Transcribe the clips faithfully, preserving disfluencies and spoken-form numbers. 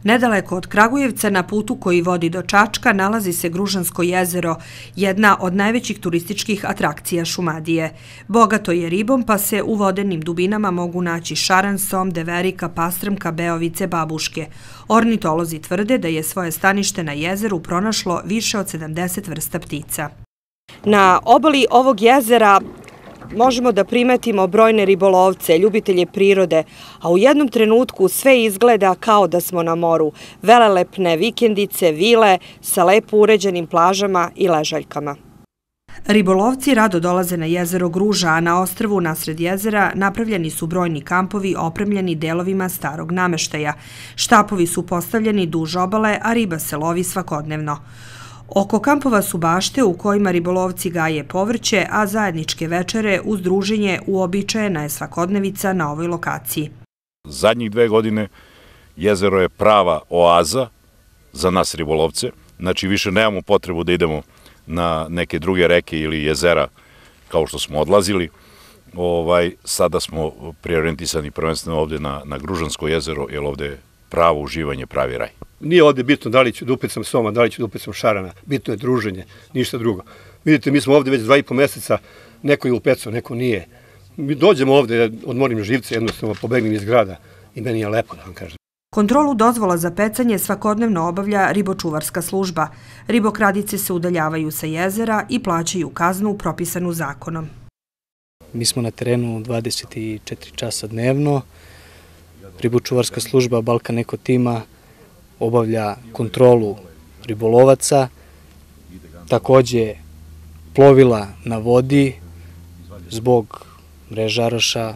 Nedaleko od Kragujevca na putu koji vodi do Čačka nalazi se Gružansko jezero, jedna od najvećih turističkih atrakcija Šumadije. Bogato je ribom pa se u vodenim dubinama mogu naći šaran, som, deverika, pastrmka, beovice, babuške. Ornitolozi tvrde da je svoje stanište na jezeru pronašlo više od sedamdeset vrsta ptica. Na obali ovog jezera možemo da primetimo brojne ribolovce, ljubitelje prirode, a u jednom trenutku sve izgleda kao da smo na moru. Velelepne vikendice, vile sa lepo uređenim plažama i ležaljkama. Ribolovci rado dolaze na jezero Gruža, a na ostrvu nasred jezera napravljeni su brojni kampovi opremljeni delovima starog nameštaja. Štapovi su postavljeni duž obale, a riba se lovi svakodnevno. Oko kampova su bašte u kojima ribolovci gaje povrće, a zajedničke večere uz druženje uobičajena je svakodnevica na ovoj lokaciji. Zadnjih dve godine jezero je prava oaza za nas ribolovce, znači više nemamo potrebu da idemo na neke druge reke ili jezera kao što smo odlazili. Ovaj, sada smo preorijentisani prvenstveno ovde na, na Gružansko jezero, jer ovde je pravo uživanje, pravi raj. Nije ovde bitno da li ću da upecam soma, da li ću da upecam šarana, bitno je druženje, ništa drugo. Vidite, mi smo ovde već dva i po meseca, neko je upecao, neko nije. Mi dođemo ovde, odmorim živce, jednostavno pobegnem iz grada i meni je lepo, da vam kažem. Kontrolu dozvola za pecanje svakodnevno obavlja ribočuvarska služba. Ribokradice se udaljavaju sa jezera i plaćaju kaznu propisanu zakonom. Mi smo na terenu dvadeset četiri časa dnevno. Ribočuvarska služba Balkan Eko tima obavlja kontrolu ribolovaca, takođe plovila na vodi zbog mrežaraša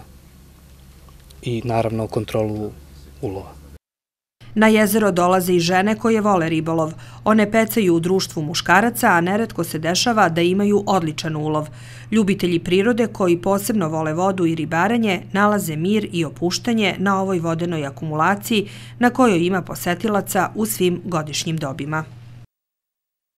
i naravno kontrolu ulova. Na jezero dolaze i žene koje vole ribolov. One pecaju u društvu muškaraca, a neretko se dešava da imaju odličan ulov. Ljubitelji prirode koji posebno vole vodu i ribaranje nalaze mir i opuštanje na ovoj vodenoj akumulaciji na kojoj ima posetilaca u svim godišnjim dobima.